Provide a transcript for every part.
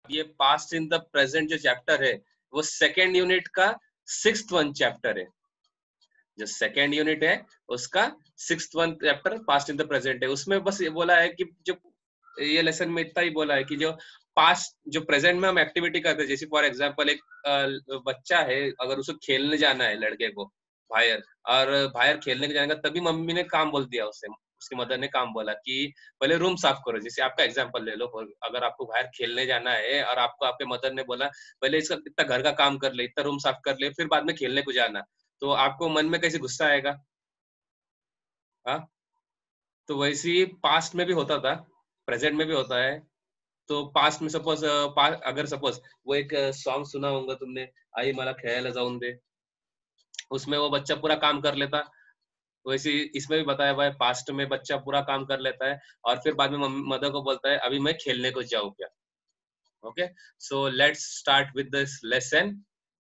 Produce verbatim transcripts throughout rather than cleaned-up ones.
ये past in the present जो chapter है वो सेकेंड यूनिट का सिक्स्थ वन चैप्टर है। जो सेकेंड यूनिट है उसका sixth one chapter past in the present है। उसमें बस ये बोला है कि जो ये लेसन में इतना ही बोला है कि जो पास्ट जो प्रेजेंट में हम एक्टिविटी करते हैं, जैसे फॉर एग्जांपल एक आ, बच्चा है, अगर उसको खेलने जाना है लड़के को बाहर, और बाहर खेलने जाएगा तभी मम्मी ने काम बोल दिया उससे, उसकी मदर ने काम बोला कि पहले रूम साफ करो। जैसे आपका एग्जांपल ले लो, अगर आपको बाहर खेलने जाना है और आपको आपके मदर ने बोला पहले इसका इतना घर का काम कर ले, इतना रूम साफ कर ले, फिर बाद में खेलने को जाना, तो आपको मन में कैसे गुस्सा आएगा? हाँ, तो वैसे ही पास्ट में भी होता था, प्रेजेंट में भी होता है। तो पास्ट में सपोज अगर सपोज वो एक सॉन्ग सुना होगा तुमने, आई मला खेळायला जाऊन दे, उसमें वो बच्चा पूरा काम कर लेता, वैसे इसमें भी बताया हुआ है पास्ट में बच्चा पूरा काम कर लेता है और फिर बाद में मदर को बोलता है अभी मैं खेलने को जाऊं क्या। Okay, so let's start with this lesson.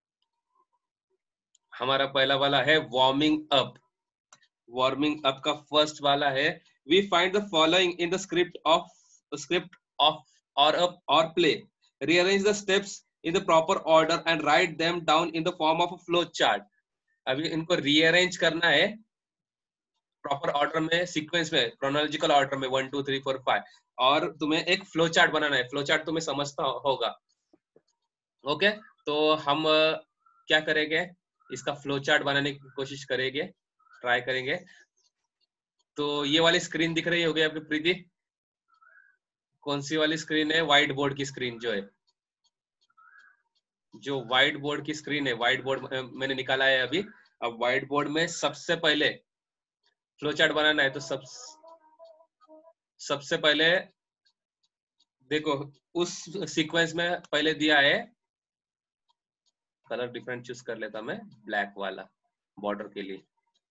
हमारा पहला वाला है वार्मिंग अप। वार्मिंग अप का फर्स्ट वाला है, we find the following in the script of script of और अप और play, rearrange the steps in the proper order and write them down in the form of a flow chart. अभी इनको rearrange करना है proper order में, sequence में, chronological order में, one to three four five, और तुम्हें एक फ्लो चार्ट बनाना है। फ्लो चार्ट तुम्हें समझता होगा। ओके, तो हम क्या करेंगे, इसका फ्लो चार्ट बनाने की कोशिश करेंगे, ट्राई करेंगे। तो ये वाली स्क्रीन दिख रही होगी आपकी प्रीति? कौन सी वाली स्क्रीन है? व्हाइट बोर्ड की स्क्रीन जो है, जो व्हाइट बोर्ड की स्क्रीन है, व्हाइट बोर्ड मैंने निकाला है अभी। अब व्हाइट बोर्ड में सबसे पहले फ्लो चार्ट बनाना है, तो सब सबसे पहले देखो उस सीक्वेंस में पहले दिया है, कलर डिफरेंट चूज कर लेता मैं, ब्लैक वाला बॉर्डर के लिए।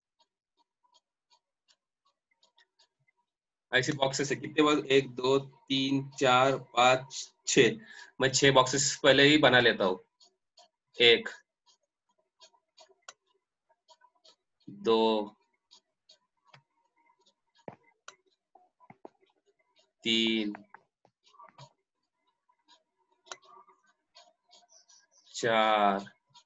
ऐसे बॉक्सेस है कितने बार, एक दो तीन चार पाँच छह, मैं छह बॉक्सेस पहले ही बना लेता हूँ। एक, दो, तीन, चार,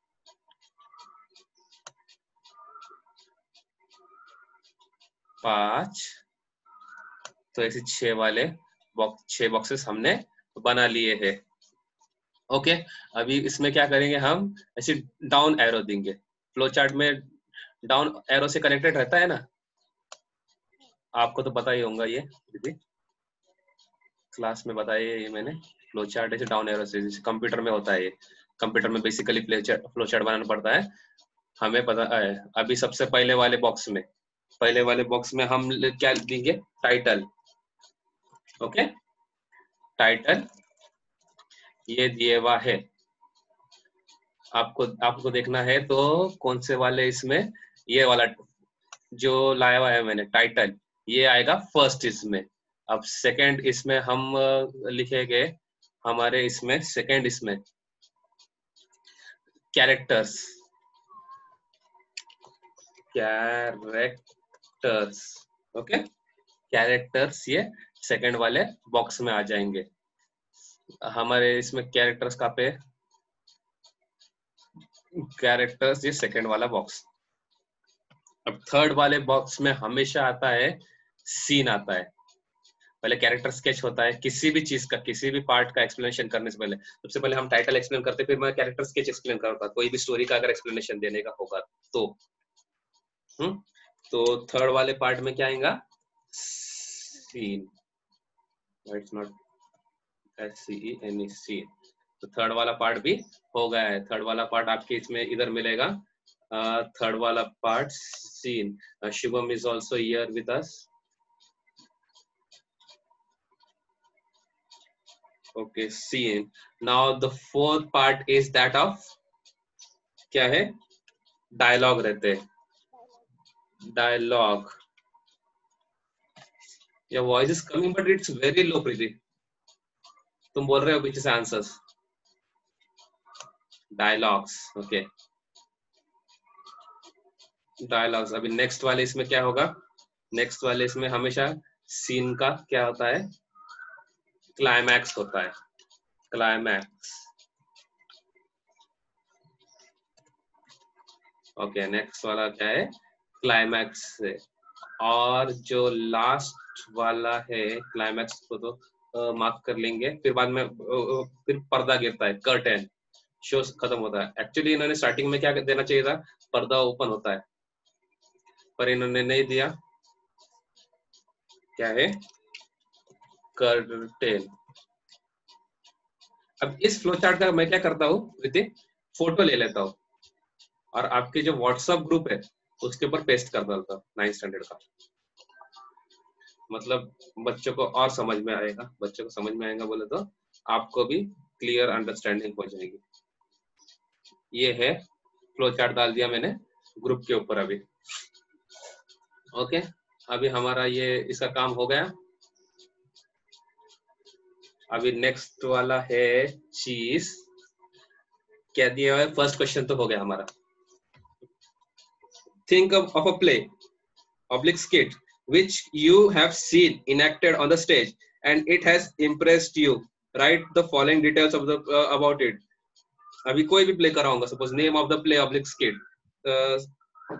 पाँच, तो ऐसे छह वाले बॉक्स, छह बॉक्सेस हमने बना लिए हैं। ओके, अभी इसमें क्या करेंगे हम, ऐसे डाउन एरो देंगे। फ्लो चार्ट में डाउन एरो से कनेक्टेड रहता है ना, आपको तो पता ही होगा ये, दीदी क्लास में बताइए ये मैंने। फ्लो चार्ट ऐसे डाउन एरो से, जैसे कंप्यूटर में होता है, ये कंप्यूटर में बेसिकली फ्लो चार्ट बनाना पड़ता है, हमें पता है। अभी सबसे पहले वाले बॉक्स में, पहले वाले बॉक्स में हम क्या देंगे, टाइटल। ओके, टाइटल ये दिए हुआ है आपको, आपको देखना है तो कौन से वाले इसमें, ये वाला जो लाया हुआ है मैंने टाइटल, ये आएगा फर्स्ट इसमें। अब सेकंड इसमें हम लिखेंगे हमारे इसमें, सेकंड इसमें कैरेक्टर्स, कैरेक्टर्स। ओके, कैरेक्टर्स ये सेकंड वाले बॉक्स में आ जाएंगे हमारे। इसमें कैरेक्टर्स का पे, कैरेक्टर्स ये सेकंड वाला बॉक्स। अब थर्ड वाले बॉक्स में हमेशा आता है सीन आता है। पहले कैरेक्टर स्केच होता है किसी भी चीज का, किसी भी पार्ट का एक्सप्लेनेशन करने से पहले। सबसे पहले हम टाइटल एक्सप्लेन करते, फिर मैं कैरेक्टर स्केच एक्सप्लेन करता, कोई भी स्टोरी का अगर एक्सप्लेनेशन देने का होगा तो। हम्म, तो थर्ड वाले पार्ट में क्या आएगा, scene. It's not S C E N E, scene. तो थर्ड वाला पार्ट भी हो गया है। थर्ड वाला पार्ट आपके इसमें इधर मिलेगा, थर्ड uh, वाला part scene. Shivam is also here with us. Okay, scene. Now the fourth part is that of, क्या है, डायलॉग रहते हैं, dialogue. Your voice is coming but it's very low, Preeti. तुम बोल रहे हो पीछे से आंसर्स। Dialogues, okay, dialogues. अभी नेक्स्ट वाले इसमें क्या होगा, नेक्स्ट वाले इसमें हमेशा सीन का क्या होता है, क्लाइमैक्स होता है। क्लाइमैक्स। ओके, नेक्स्ट वाला क्या है, क्लाइमैक्स है। और जो लास्ट वाला है क्लाइमैक्स को तो मार्क कर लेंगे, फिर बाद में uh, फिर पर्दा गिरता है, कर्टेन, शो खत्म होता है। एक्चुअली इन्होंने स्टार्टिंग में क्या देना चाहिए था, पर्दा ओपन होता है, पर इन्होंने नहीं दिया, क्या है, कर्टेन। अब इस फ्लो चार्ट का मैं क्या करता हूँ, फोटो ले लेता हूँ और आपके जो व्हाट्सएप ग्रुप है उसके ऊपर पेस्ट कर डालता हूँ नाइन्थ स्टैंडर्ड का। मतलब बच्चों को और समझ में आएगा, बच्चों को समझ में आएगा बोले तो आपको भी क्लियर अंडरस्टैंडिंग हो जाएगी। ये है फ्लो चार्ट डाल दिया मैंने ग्रुप के ऊपर अभी। ओके, अभी हमारा ये इसका काम हो गया। अभी नेक्स्ट वाला है चीज, क्या दिया है, फर्स्ट क्वेश्चन तो हो गया हमारा। Think of a play oblique skit which you have seen enacted on the stage and it has impressed you. Write the following details of the uh, about it. अभी कोई भी प्ले कराऊंगा, suppose name of the play oblique skit. uh,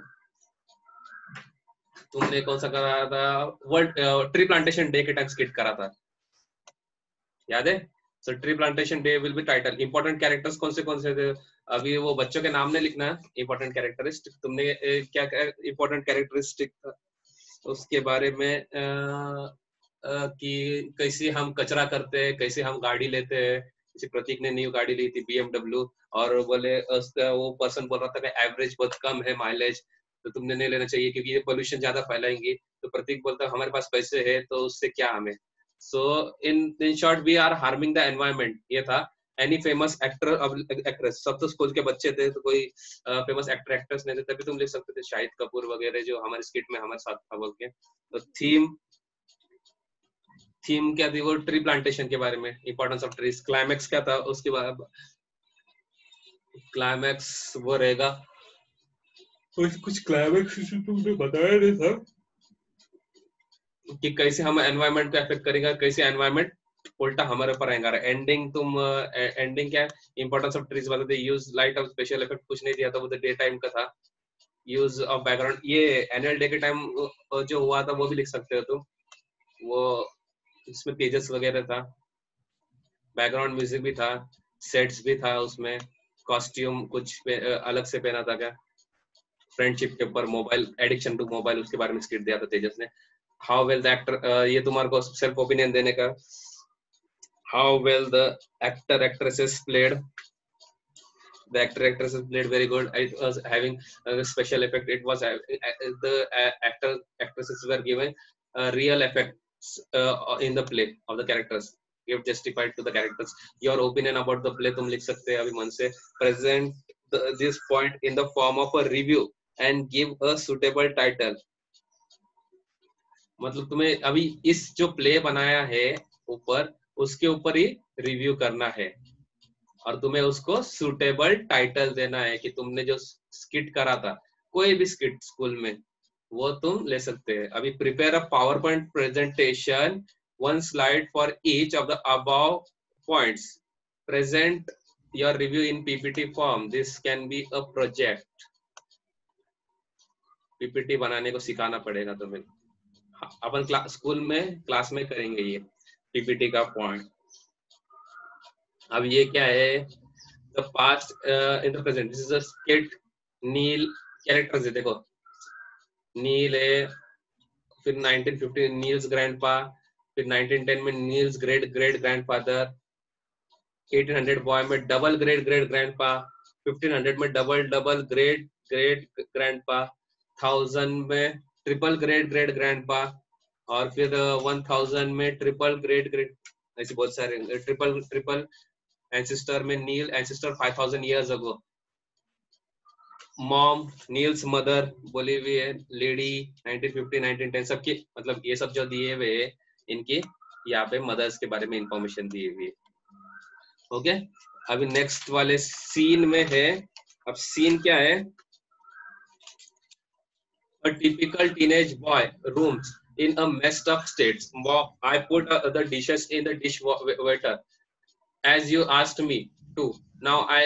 तुमने कौन सा करा था, world tree plantation day के टाइम स्किट करा था, याद है? So tree plantation day will be title. Important characters कौन से कौन से थे, अभी वो बच्चों के नाम नहीं लिखना है, इंपॉर्टेंट कैरेक्टरिस्टिक तुमने क्या क्या इंपॉर्टेंट कैरेक्टरिस्टिक उसके बारे में आ, आ, कि कैसे हम कचरा करते हैं, कैसे हम गाड़ी लेते हैं। किसी प्रतीक ने न्यू गाड़ी ली थी बीएमडब्ल्यू और बोले उसका वो पर्सन बोल रहा था कि एवरेज बहुत कम है माइलेज, तो तुमने नहीं लेना चाहिए क्योंकि ये पोल्यूशन ज्यादा फैलाएंगी। तो प्रतीक बोलता है हमारे पास पैसे है तो उससे क्या हमें। So in in short we are harming the environment, ये था। एनी फेमस एक्टर एक्ट्रेस, सब तो स्कूल के बच्चे थे तो कोई फेमस एक्टर एक्ट्रेस नहीं थे, तभी तुम लिख सकते थे शाहिद कपूर वगैरह जो हमारे स्किट में हमारे साथ था बोल के। तो थीम थीम क्या थी, वो ट्री प्लांटेशन के बारे में, इंपॉर्टेंस ऑफ ट्रीज। क्लाइमैक्स क्या था उसके बाद, क्लाइमैक्स वो रहेगा कुछ कुछ क्लाइमैक्स तुमने बताया नहीं था कि कैसे हम एनवायरमेंट को अफेक्ट करेगा, कैसे एनवायरमेंट उल्टा हमारे ऊपर आएगा। एंडिंग तुम एंडिंग क्या है, इंपॉर्टेंस ऑफ ट्रीज बताते, use light of special effect कुछ नहीं दिया था, वो तो डे टाइम का था। यूज ऑफ बैकग्राउंड, ये एनुअल डे के टाइम जो हुआ था वो भी लिख सकते हो तुम, वो इसमें पेजेस वगैरह था, बैकग्राउंड म्यूजिक भी था, सेट्स भी था उसमें, कॉस्ट्यूम कुछ अलग से पहना था क्या, फ्रेंडशिप के ऊपर, मोबाइल एडिक्शन टू मोबाइल उसके बारे में स्क्रिप्ट दिया था तेजस ने। हाउ वेल द एक्टर, ये तुम्हारे को सेल्फ ओपिनियन देने का, how well the actor actresses played, the actor actresses played very good. It was having a special effect. It was uh, the uh, actor actresses were given uh, real effects uh, in the play of the characters, give justified to the characters. Your opinion about the play तुम लिख सकते हैं अभी मन से। Present the, this point in the form of a review and give a suitable title. मतलब तुम्हें अभी इस जो प्ले बनाया है ऊपर, उसके ऊपर ही रिव्यू करना है और तुम्हें उसको सुटेबल टाइटल देना है कि तुमने जो स्किट करा था, कोई भी स्किट स्कूल में, वो तुम ले सकते हैं। अभी prepare a PowerPoint presentation, one slide for each of the above points, present your review in PPT form, this can be a project. PPT बनाने को सिखाना पड़ेगा तुम्हें, अपन क्लास स्कूल में क्लास में करेंगे ये पीपीटी का पॉइंट। अब ये क्या है, the past uh, in the present, this is a skit। Neil characters है देखो, नील है, फिर नाइनटीन फिफ्टी नील्स ग्रैंडपा, फिर नाइनटीन टेन में Neil's great great grandfather, eighteen hundred boy में double great great grandpa, fifteen hundred में double double great great grandpa, thousand में triple great great grandpa, और फिर वन थाउजेंड में triple great great, ऐसे बहुत सारे ट्रिपल ट्रिपल एंसेस्टर में Neil ancestor five thousand years ago, mom Neil's mother बोली हुई है, lady nineteen fifty nineteen ten, सबकी मतलब ये सब जो दिए हुए इनकी यहाँ पे मदर्स के बारे में इंफॉर्मेशन दी हुई है। ओके, अभी नेक्स्ट वाले सीन में है। अब सीन क्या है, a typical teenage boy rooms in a messed up state. I put uh, the dishes in the dishwater. as you asked me to, now I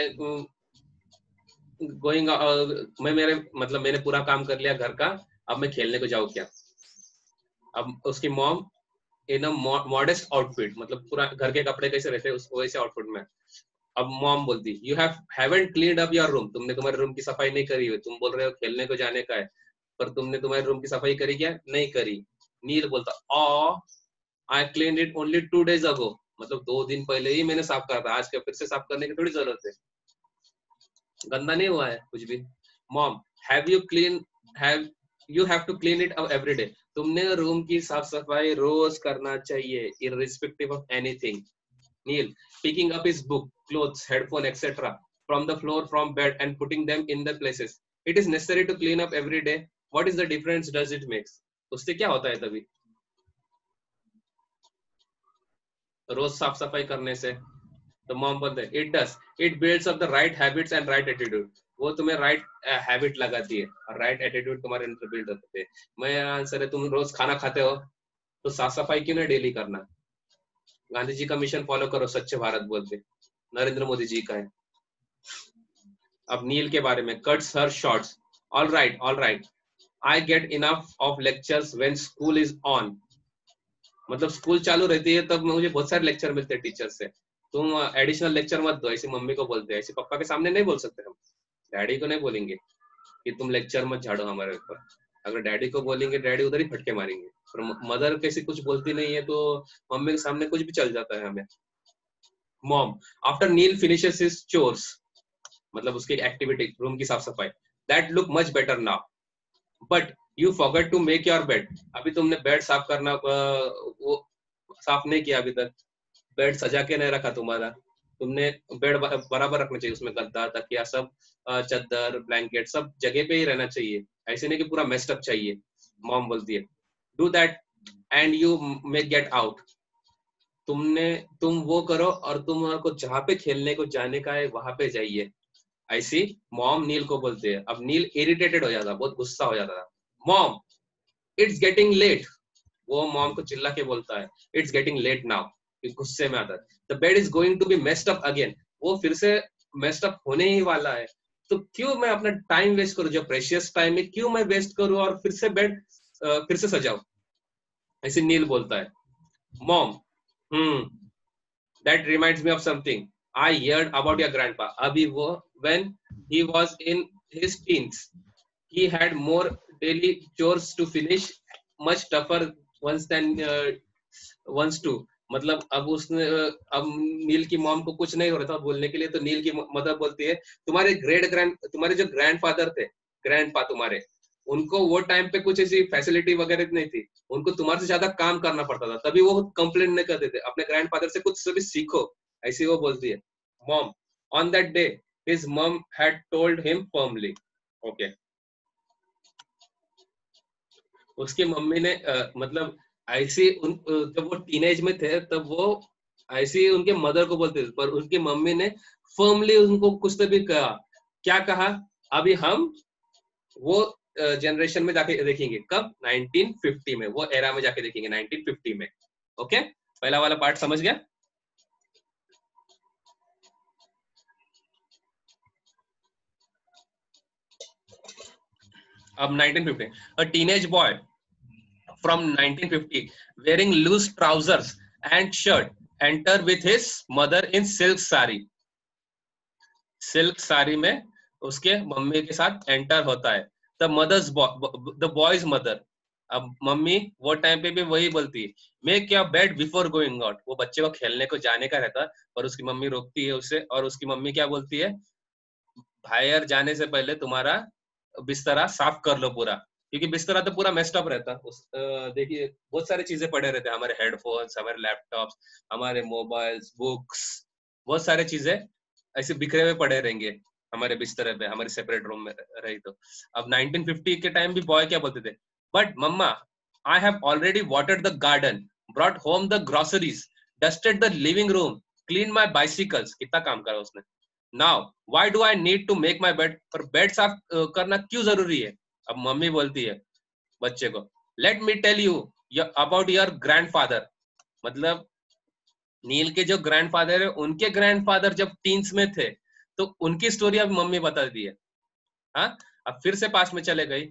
going uh, मैं मेरे मतलब मैंने पूरा काम कर लिया घर का, अब मैं खेलने को जाऊँ क्या? अब उसकी mom in a modest outfit, मतलब पूरा घर के कपड़े कैसे रहते हैं उसको वैसे आउटफिट में, अब मॉम बोलती you have haven't cleaned up your room, तुमने तुम्हारे रूम की सफाई नहीं करी हुई, तुम बोल रहे हो खेलने को जाने का है पर तुमने तुम्हारे रूम की सफाई करी क्या? नहीं करी। नील बोलता oh I cleaned it only two days ago, मतलब दो दिन पहले ही मैंने साफ करा था, आज के फिर से साफ करने की थोड़ी जरूरत है, गंदा नहीं हुआ है कुछ भी। Mom have you clean have you have to clean it up every day, तुमने रूम की साफ सफाई रोज करना चाहिए irrespective of anything. Neil picking up his book, clothes, headphone, et cetera from the floor, from bed, and putting them in their places. It is necessary to clean up every day. What is the difference does it make? उससे क्या होता है तभी रोज साफ सफाई करने से? तो मॉम बोलते हैं it does, it builds up the right habits and right attitude, वो तुम्हें राइट हैबिट लगाती है और राइट एटीट्यूड तुम्हारे अंदर बिल्ड होते हैं। मेरा आंसर है तुम रोज खाना खाते हो तो साफ सफाई क्यों नहीं डेली करना? गांधी जी का मिशन फॉलो करो, स्वच्छ भारत बोलते, नरेंद्र मोदी जी का है। अब नील के बारे में, cuts her shorts, all right all right I get enough of lectures when school is on, मतलब स्कूल चालू रहती है तब मुझे बहुत सारे लेक्चर मिलते हैं टीचर से, तुम एडिशनल लेक्चर मत दो, ऐसी मम्मी को बोलते हैं, ऐसे पापा के सामने नहीं बोल सकते हम, डैडी को नहीं बोलेंगे कि तुम लेक्चर मत झाड़ो हमारे ऊपर, अगर डैडी को बोलेंगे डैडी उधर ही फटके मारेंगे, पर मदर कैसे कुछ बोलती नहीं है तो मम्मी के सामने कुछ भी चल जाता है हमें। Mom after Neil finishes his chores, मतलब उसकी एक्टिविटी रूम की साफ सफाई, that look much better now but you forgot to make your bed, अभी तुमने बेड साफ करना वो साफ नहीं किया अभी तक, बेड सजा के नहीं रखा तुम्हारा, तुमने बेड बराबर रखना चाहिए, उसमें गद्दा तकिया सब चादर ब्लैंकेट सब जगह पे ही रहना चाहिए, ऐसे नहीं कि पूरा मेस्ड अप चाहिए। मॉम बोलती है do that and you may get out, तुमने तुम वो करो और तुमको जहाँ पे खेलने को जाने का है वहां पे जाइए, ऐसी मॉम नील को बोलते हैं। अब नील इरिटेटेड हो जाता, बहुत गुस्सा हो जाता था, मॉम इट्स गेटिंग लेट, वो मॉम को चिल्ला के बोलता है इट्स गेटिंग लेट नाउ, गुस्से में आता है। The bed is going to be messed up again, वो फिर से मेस्ड अप होने ही वाला है, तो क्यों मैं अपना टाइम वेस्ट करूं, जो प्रेशियस टाइम है क्यों मैं वेस्ट करूं और फिर से बेड फिर से सजाऊं, ऐसे नील बोलता है। Mom hmm that reminds me of something I heard about your grandpa, अभी वो when he was in his teens he had more daily chores to finish, much tougher ones than uh, ones too, मतलब अब उसने अब नील की mom को कुछ नहीं हो रहा था बोलने के लिए, तो नील की मदर बोलती है तुम्हारे ग्रेट ग्रैंड तुम्हारे जो ग्रैंडफादर थे, ग्रैंडपा तुम्हारे, उनको वो टाइम पे कुछ ऐसी फैसिलिटी वगैरह नहीं थी, उनको तुम्हारे से ज्यादा काम करना पड़ता था, तभी वो कंप्लेंट नहीं करते थे, अपने ग्रैंडफादर से कुछ भी सीखो, ऐसी वो बोलती है। Mom on that day his mom had told him firmly, okay उसकी मम्मी ने uh, मतलब ऐसी उन जब वो टीनेज में थे तब वो ऐसी उनके मदर को बोलते थे, पर उनकी मम्मी ने फर्मली उनको कुछ तो भी कहा, क्या कहा अभी हम वो जनरेशन uh, में जाके देखेंगे, कब नाइनटीन फिफ्टी में, वो एरा में जाके देखेंगे नाइनटीन फिफ्टी में। ओके पहला वाला पार्ट समझ गया। अब nineteen fifty, a teenage boy from nineteen fifty wearing loose trousers and shirt enter with his mother in silk sari, silk sari में उसके मम्मी के साथ एंटर होता है। The mother's the boy's mother, अब मम्मी वो टाइम पे भी वही बोलती है make your bed before going out, वो बच्चे को खेलने को जाने का रहता पर उसकी मम्मी रोकती है उसे, और उसकी मम्मी क्या बोलती है बाहर जाने से पहले तुम्हारा बिस्तरा साफ कर लो पूरा, क्योंकि बिस्तरा तो पूरा मेस्ड अप रहता, देखिए बहुत सारी चीजें पड़े रहते हैं, हमारे हेडफोन्स, हमारे लैपटॉप्स, हमारे मोबाइल्स, बुक्स, बहुत सारे चीजें ऐसे बिखरे हुए पड़े रहेंगे हमारे बिस्तरे पे, हमारे सेपरेट रूम में रही तो। अब नाइनटीन फिफ्टी के टाइम भी बॉय क्या बोलते थे, but mamma I have already watered the garden, brought home the groceries, dusted the living room, clean my bicycles, कितना काम करा उसने, now why do I need to make my bed, पर बेड साफ करना क्यों जरूरी है। अब मम्मी बोलती है बच्चे को let me tell you about your grandfather, मतलब नील के जो ग्रैंडफादर है उनके ग्रैंडफादर जब टीन्स में थे तो उनकी स्टोरी अब मम्मी बता दी है। हाँ, अब फिर से पास में चले गई।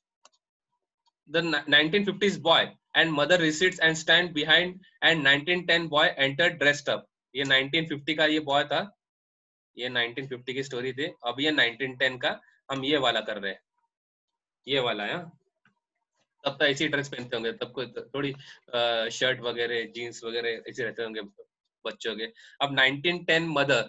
The nineteen fifties boy and mother recedes and stand behind and nineteen ten boy enter dressed up. ये नाइनटीन फिफ्टी का ये बॉय था, ये नाइनटीन फिफ्टी की स्टोरी थी। अब ये नाइनटीन टेन का हम ये वाला कर रहे हैं, ये वाला है। तब तो ऐसी ड्रेस पहनते होंगे, तब कोई थोड़ी शर्ट वगैरह जीन्स वगैरह ऐसे रहते होंगे बच्चों के। अब nineteen ten mother,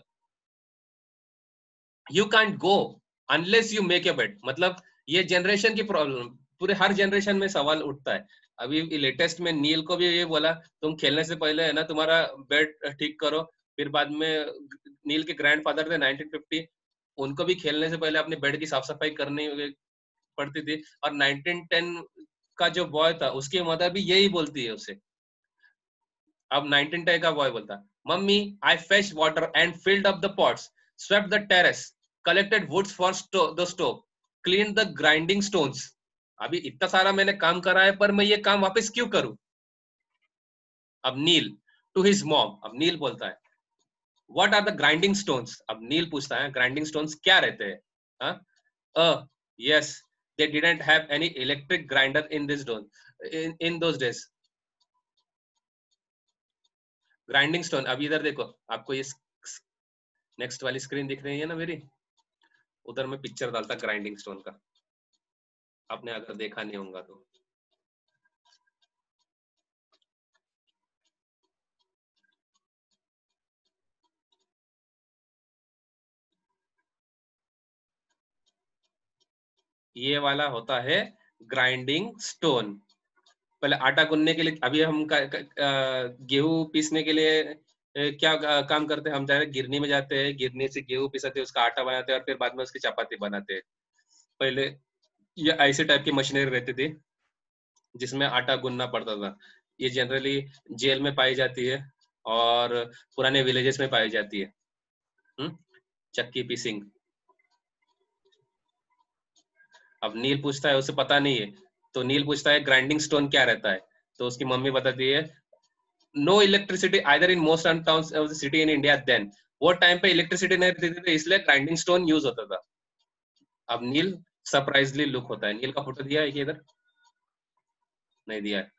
you can't go unless you make a bed. मतलब ये जनरेशन की प्रॉब्लम, पूरे हर जनरेशन में सवाल उठता है। अभी लेटेस्ट में नील को भी ये बोला, तुम खेलने से पहले है ना तुम्हारा बेड ठीक करो। फिर बाद में नील के ग्रैंडफादर थे नाइनटीन फिफ्टी, उनको भी खेलने से पहले अपने बेड की साफ सफाई करनी पड़ती थी। और नाइनटीन टेन का जो बॉय था उसकी मदर भी यही बोलती है उसे। अब नाइनटीन टेन का बॉय बोलता, mummy I fetch water and filled up the pots, swept the terrace, collected woods for the stove, clean the grinding stones. अभी इतना सारा मैंने काम करा है, पर मैं ये काम वापस क्यों करूं? अब नील टू हिज मॉम, अब नील बोलता है what are the grinding stones. अब नील पूछता है ग्राइंडिंग स्टोन्स क्या रहते हैं? हाँ, uh, yes, they didn't have any electric grinder in this days, in, in those days. Grinding stone, अभी इधर देखो, आपको ये नेक्स्ट वाली स्क्रीन दिख रही है ना मेरी, उधर मैं पिक्चर डालता ग्राइंडिंग स्टोन का, आपने अगर देखा नहीं होगा तो। ये वाला होता है ग्राइंडिंग स्टोन। पहले आटा गूंदने के लिए, अभी हम गेहूं पीसने के लिए क्या काम करते हैं, हम जाते गिरनी में जाते हैं, गिरनी से गेहूं पिसाते हैं, उसका आटा बनाते हैं और फिर बाद में उसकी चपाती बनाते हैं। पहले ये ऐसे टाइप की मशीनरी रहती थी जिसमें आटा गूंदना पड़ता था। ये जनरली जेल में पाई जाती है और पुराने विलेजेस में पाई जाती है। हुँ? चक्की पीसिंग। अब नील पूछता है, उसे पता नहीं है, तो नील पूछता है ग्राइंडिंग स्टोन क्या रहता है? तो उसकी मम्मी बताती है no electricity either in most towns of the city in India then. वो टाइम पे इलेक्ट्रिसिटी नहीं रहती थी, इसलिए ग्राइंडिंग स्टोन यूज होता था। अब नील सरप्राइजली लुक होता है। नील का फोटो दिया है कि इधर नहीं दिया है।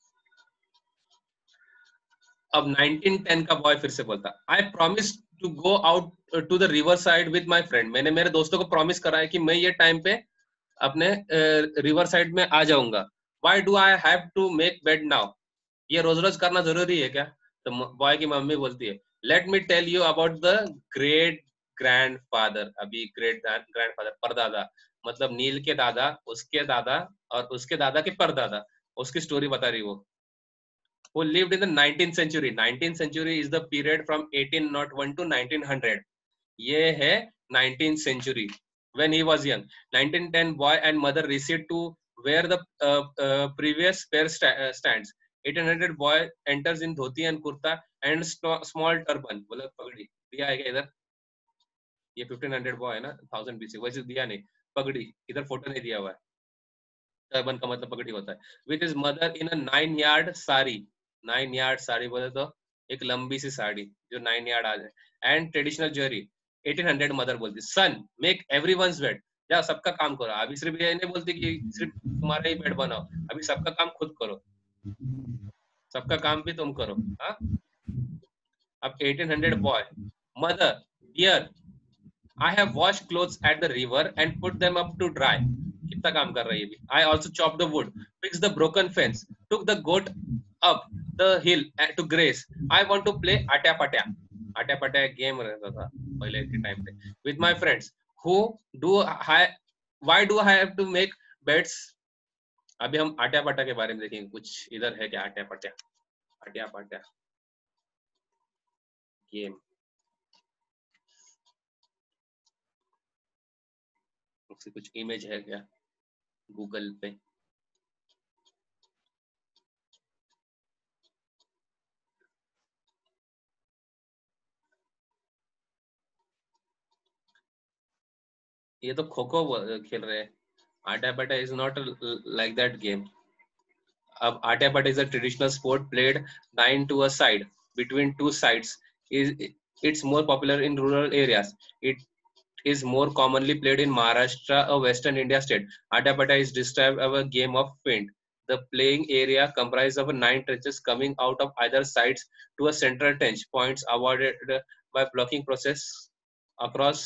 अब नाइनटीन टेन का बॉय फिर से बोलता, I promise to go out to the river side with my friend. मैंने मेरे दोस्तों को प्रॉमिस करा है कि मैं ये टाइम पे अपने रिवर uh, साइड में आ जाऊंगा। Why do I have to make bed now? ये रोज रोज करना जरूरी है क्या? तो बॉय की मम्मी बोलती है let me tell you about the great grandfather. अभी ग्रेट ग्रैंडफादर, परदादा, मतलब नील के दादा, उसके दादा और उसके दादा के परदादा, उसकी स्टोरी बता रही वो। who lived in the nineteenth century. nineteenth century is the period from eighteen oh one to nineteen hundred. ये है nineteenth century. When he was young, nineteen ten boy and mother received to where the uh, uh, previous pair sta uh, stands. eighteen hundred boy enters in dhoti and kurta and small turban, मतलब पगड़ी। दिया है क्या इधर? ये fifteen hundred boy है ना, one thousand B C, वैसे दिया नहीं, पगड़ी इधर फोटो नहीं दिया हुआ है। टर्बन का मतलब पगड़ी होता है। With his mother in a nine yard sari, nine yard sari बोले तो एक लंबी सी साड़ी जो नाइन यार्ड आ जाए, and traditional jewellery. Eighteen hundred mother बोलती सन मेक एवरीवन्स बेड, जा सबका काम करो। अभी सिर्फ ये नहीं बोलती कि सिर्फ तुम्हारा ही बेड बनाओ, अभी सबका काम खुद करो, सबका काम भी तुम करो। हाँ, अब eighteen hundred boy, mother dear I have washed clothes at the river and put them up to dry. कितना काम कर रही है भी। I also chopped the wood, fixed the broken fence, took the goat up the hill to graze. I want to play Atya Patya. Atya पाट्या एक game रहता था पहले के टाइम पे। With my friends, who do I, why do I have to make beds? अभी हम आट्या पाट्या के बारे में देखेंगे, कुछ इधर है क्या आट्या पाट्या? आट्या पाट्या गेम, उसकी कुछ इमेज है क्या गूगल पे? ये तो खो खो खेल रहे हैं। Atya Patya is not like that game. अब Atya Patya is a traditional sport played nine to a side. between two sides is it's more popular in rural areas. It is more commonly played in Maharashtra, a Western India state. Atapata is described as a game of feint. The playing area comprised of nine trenches coming out of either sides to a central trench. Points awarded by blocking process across.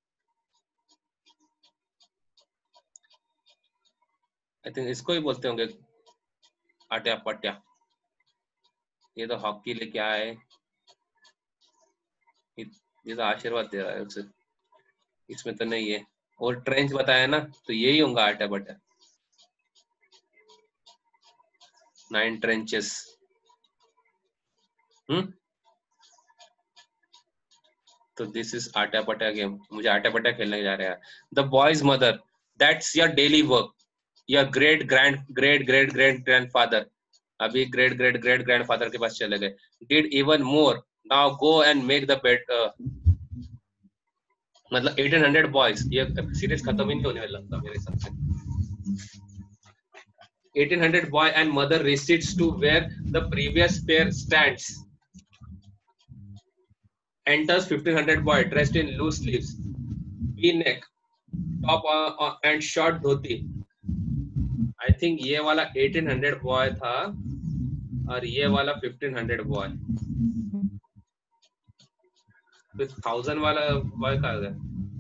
I think इसको ही बोलते होंगे आट्या पट्या. ये तो hockey लेके आए, ये तो आशीर्वाद दे रहा है उसे, इसमें तो नहीं है. और ट्रेंच बताया ना, तो यही होगा Atya Patya. Nine trenches. Hmm तो this is Atya Patya game. मुझे आट्या पट्या खेलने जा रहे हैं. The boy's mother, that's your daily work. Your great grand great great great grandfather, अभी ग्रेट ग्रेट ग्रेट ग्रैंडफादर के पास चले गए. Did even more, now go and make the bed. मतलब एटीन हंड्रेड बॉयज, ये सीरीज खत्म ही नहीं होने वाला लगता मेरे हिसाब से. eighteen hundred boy and mother recedes to where the previous pair stands. Enters fifteen hundred boy dressed in loose sleeves, V-neck, top uh, uh, and short dhoti. I think ये वाला eighteen hundred boy था और ये वाला fifteen hundred boy. तो thousand वाला boy कहाँ गया?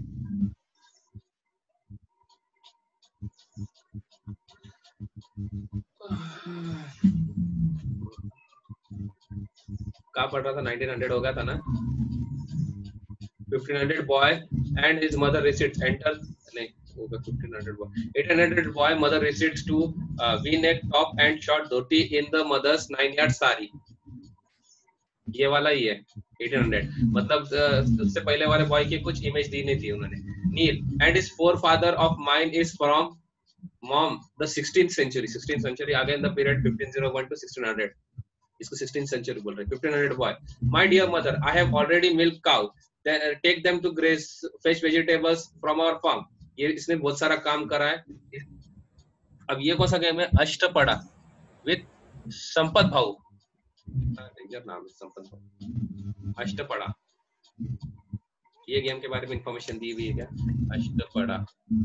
कहाँ पढ़ रहा था? nineteen hundred हो गया था ना? fifteen hundred boy and his mother recedes. Enter नहीं होगा fifteen hundred boy. eighteen hundred boy mother recedes to uh, V-neck top and short dhoti in the mother's nine yard sari. ये वाला ही है eighteen hundred. मतलब उससे पहले वाले boy की कुछ इमेज दी नहीं थी उन्होंने. नील and his forefather of mine is from mom the sixteenth century. sixteenth century आ गया in the period fifteen oh one to sixteen hundred. इसको sixteenth century बोल रहे. fifteen hundred boy, my dear mother, I have already milked cow. Then uh, take them to graze, fetch vegetables from our farm. ये इसने बहुत सारा काम करा है. अब ये कौन सा गेम है? अष्टपड़ा विद संपत भाऊ. डेंजर नाम है संपत भाऊ. अष्टपड़ा, ये गेम के बारे में इंफॉर्मेशन दी हुई है क्या? अष्टपड़ा.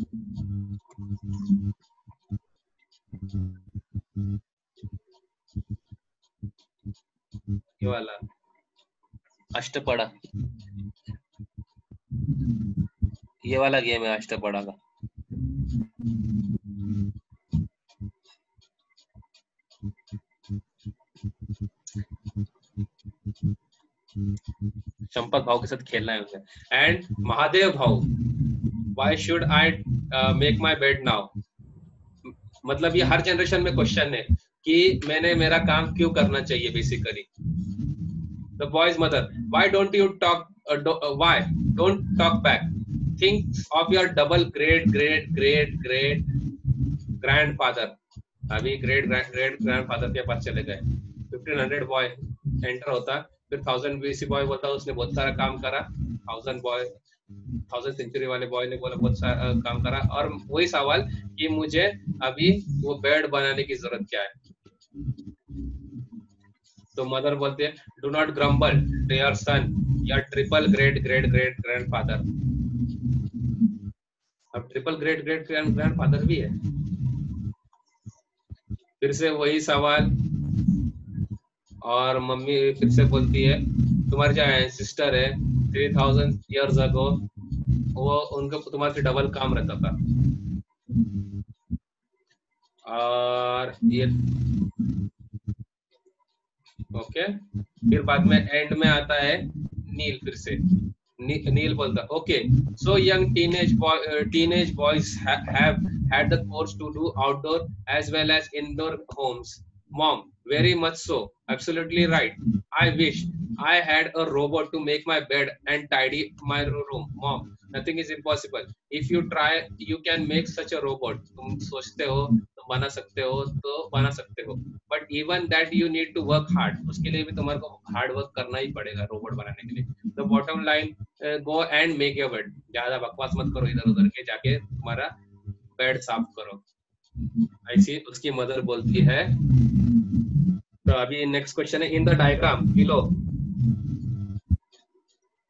ये वाला अष्टपड़ा, ये वाला गेम है अष्टपड़ा का. संपत भाव के साथ खेलना है उसे. And Mahadev Bhav, why should I make my bed now. मतलब ये हर जनरेशन में क्वेश्चन है कि मैंने मेरा काम क्यों करना चाहिए basically. The boy's mother, why don't you talk? Uh, do, uh, why don't talk back? Think of your double great great great great grandfather. अभी great great great grandfather के पास चले गए. fifteen hundred boy enter होता, फिर thousand B C boy बोलता उसने बहुत सारा काम करा. thousand boy थाउजेंड सेंचुरी वाले बॉय ने बोला बहुत सारा काम करा. और वही सवाल कि मुझे अभी वो बेड बनाने की जरूरत क्या है. तो मदर बोलते हैं do not grumble to your son, your triple great great great grandfather. अब ट्रिपल ग्रेट ग्रेट ग्रैंडफादर भी है. फिर से वही सवाल. और मम्मी फिर से बोलती है तुम्हारे जो सिस्टर है थ्री थाउजेंड ईयर्स अगो, वो उनका तुम्हारे से डबल काम रहता था. और ये ओके okay. फिर बाद में एंड में आता है नील. फिर से नी, नील बोलता okay so young teenage boy teenage boys have had the chores to do outdoor as well as indoor homes. Mom, very much so. Absolutely right. I wish I had a robot to make my bed and tidy my room. Mom, nothing is impossible. If you try, you can make such a robot. तुम सोचते हो तो बना सकते हो, तो बना सकते हो. But even that you need to work hard. उसके लिए भी तुम्हारे को hard work करना ही पड़ेगा रोबोट बनाने के लिए. The bottom line, uh, go and make your bed. ज्यादा बकवास मत करो इधर उधर के, जाके तुम्हारा बेड साफ करो. ऐसी उसकी मदर बोलती है. तो अभी नेक्स्ट क्वेश्चन है in the diagram below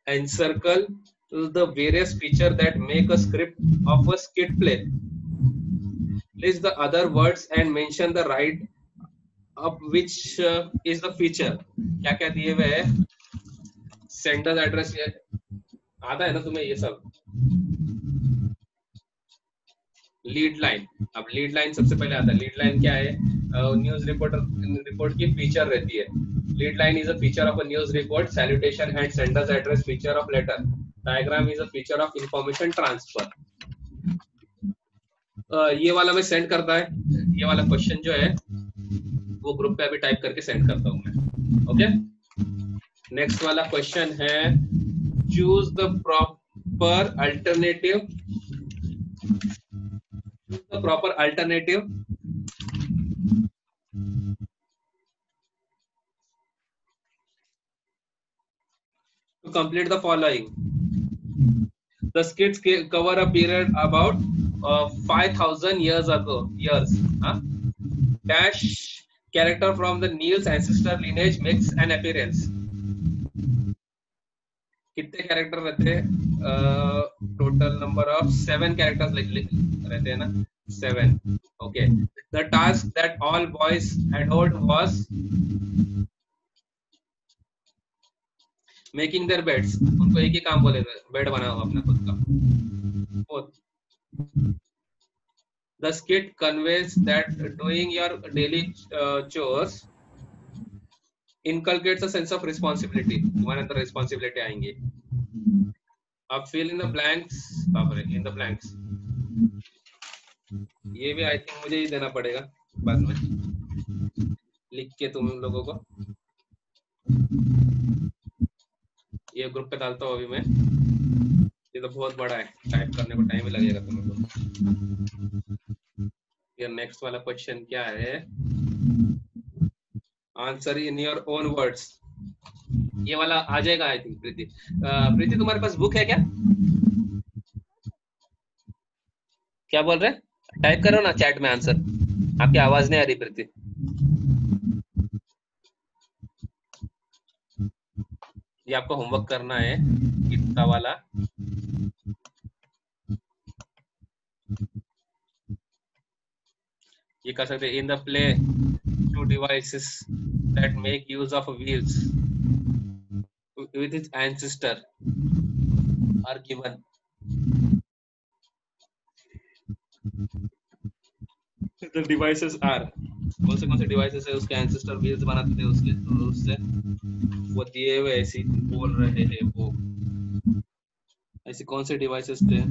encircle the various features that make a script of a skit play. List the other words and mention the right of which uh, is the feature. क्या क्या दिए हुए है? Sender's address ये आता है ना तुम्हें ये सब? Lead line. अब लीड लाइन सबसे पहले आता है. लीड लाइन क्या है? न्यूज रिपोर्टर रिपोर्ट की फीचर रहती है. Lead line is a feature of a news report. Salutation and sender's address feature of letter. Diagram is a feature of information transfer. ये वाला मैं सेंड करता है. ये वाला क्वेश्चन जो है वो ग्रुप पे अभी टाइप करके सेंड करता हूँ मैं. ओके. नेक्स्ट वाला क्वेश्चन है, choose the proper alternative. The proper alternative to complete the following. The skits cover a period about uh, five thousand years ago. Years. Huh? Dash character from the Niels ancestor lineage makes an appearance. कितने character रहते हैं? Total number of seven characters रहते हैं ना. Seven. Okay. The task that all boys adored was making their beds. उनको एक ही काम बोले थे, बेड बनाओ अपना खुद का. Fourth, the skit conveys that doing your daily chores inculcates a sense of responsibility. तुम्हारे अंदर responsibility आएंगी. अब fill in the blanks. बापरे, in the blanks. ये भी I think मुझे ही देना पड़ेगा बाद में लिख के तुम लोगों को. ये ग्रुप पे डालता हूँ अभी मैं. ये तो बहुत बड़ा है, टाइप करने को टाइम ही लगेगा तुम लोगों को. ये नेक्स्ट वाला क्वेश्चन क्या है? Answer in your own words. ये वाला आ जाएगा आई थिंक. प्रीति, प्रीति तुम्हारे पास बुक है क्या? क्या बोल रहे? टाइप करो ना चैट में आंसर. आपकी आवाज नहीं आ रही प्रीति. ये आपको होमवर्क करना है कितना वाला. ये कर सकते. In the play two devices that make use of wheels with its ancestor are given. The devices are कौन से कौन से devices है उसके ancestor wheels बनाते थे उसके, तो उससे वो दिए हुए ऐसी बोल रहे हैं. वो ऐसे कौन से devices थे?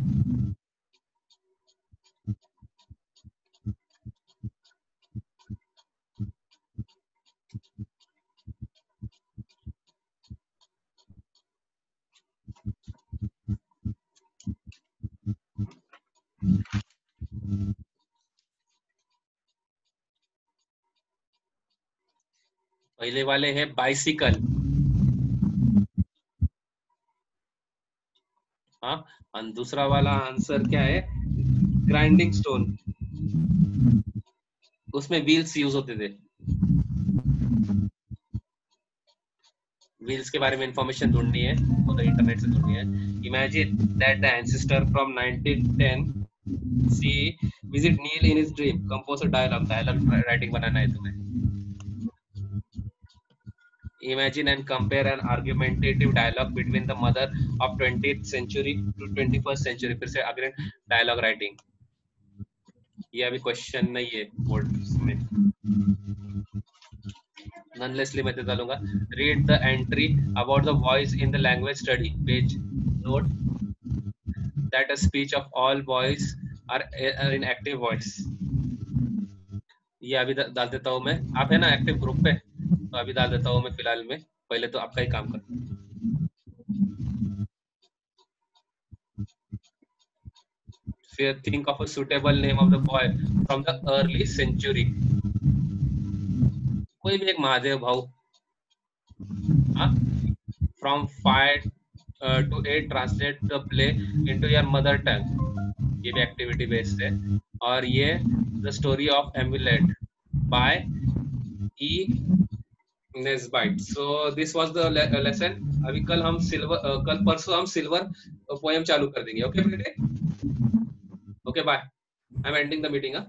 पहले वाले हैं बाइसिकल. हाँ. और दूसरा वाला आंसर क्या है? Grinding stone. उसमें व्हील्स यूज होते थे. व्हील्स के बारे में इंफॉर्मेशन ढूंढनी है वो तो इंटरनेट से ढूंढनी है. Imagine that the ancestor from nineteen ten see visit Neil in his dream. Compose a dialogue. Dialogue writing बनाना है तुम्हें. Imagine and compare an argumentative dialogue between the mother of twentieth century to twenty-first century. फिर से again dialogue writing. ये अभी question नहीं है board में. Nonethelessly मैं तो डालूंगा. Read the entry about the voice in the language study page. Note that a speech of all boys are, are in active voice. ये अभी डाल देता हूँ मैं. आप है ना एक्टिव ग्रुप पे, तो अभी डाल देता हूँ मैं फिलहाल में. पहले तो आपका ही काम कर. फिर think of a suitable name of the boy from the early century. कोई भी एक महादेव भाव. हाँ. From five uh, to eight translate the play into your mother tongue. ये भी एक्टिविटी बेस्ड है. और ये The Story of Amulet by E Nesbit. So this was the lesson. अभी कल हम सिल्वर uh, कल परसों हम सिल्वर पोएम चालू कर देंगे. ओके बेटे? Okay bye. I am ending the meeting.